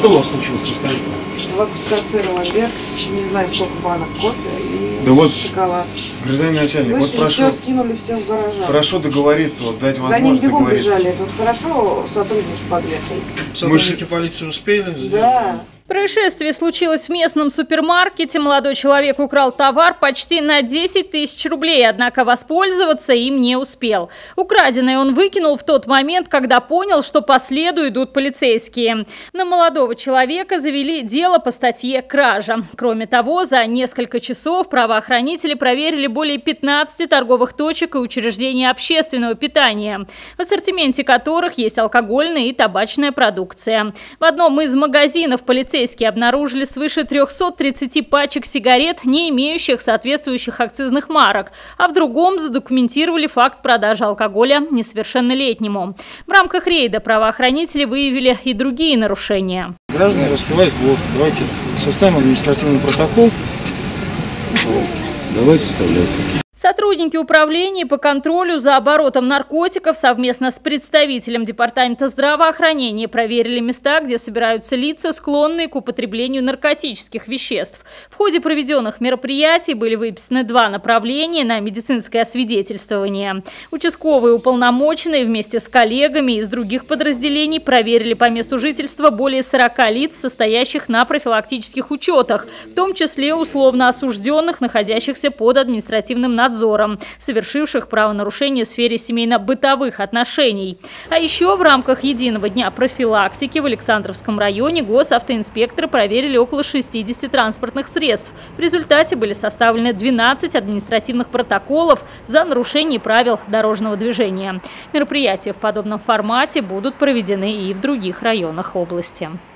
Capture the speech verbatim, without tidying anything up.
что у вас случилось, расскажите? Два куска сыра ламбер, не знаю сколько банок кофе и да вот, шоколад. Гражданин начальник, Вышли, вот прошу, все скинули все в гаражах. прошу договориться, вот дать За возможность ним бегом договориться. бежали, тут хорошо сотрудник подъехал. Сотрудники полиции успели? Да. Происшествие случилось в местном супермаркете. Молодой человек украл товар почти на десять тысяч рублей, однако воспользоваться им не успел. Украденное он выкинул в тот момент, когда понял, что по следу идут полицейские. На молодого человека завели дело по статье «Кража». Кроме того, за несколько часов правоохранители проверили более пятнадцати торговых точек и учреждений общественного питания, в ассортименте которых есть алкогольная и табачная продукция. В одном из магазинов полицейские Полицейские обнаружили свыше трёхсот тридцати пачек сигарет, не имеющих соответствующих акцизных марок, а в другом задокументировали факт продажи алкоголя несовершеннолетнему. В рамках рейда правоохранители выявили и другие нарушения. Граждане распивают водку. Давайте составим административный протокол. Давайте составлять. Сотрудники управления по контролю за оборотом наркотиков совместно с представителем Департамента здравоохранения проверили места, где собираются лица, склонные к употреблению наркотических веществ. В ходе проведенных мероприятий были выписаны два направления на медицинское освидетельствование. Участковые уполномоченные вместе с коллегами из других подразделений проверили по месту жительства более сорока лиц, состоящих на профилактических учетах, в том числе условно осужденных, находящихся под административным надзором. надзором, совершивших правонарушения в сфере семейно-бытовых отношений. А еще в рамках единого дня профилактики в Александровском районе госавтоинспекторы проверили около шестидесяти транспортных средств. В результате были составлены двенадцать административных протоколов за нарушение правил дорожного движения. Мероприятия в подобном формате будут проведены и в других районах области.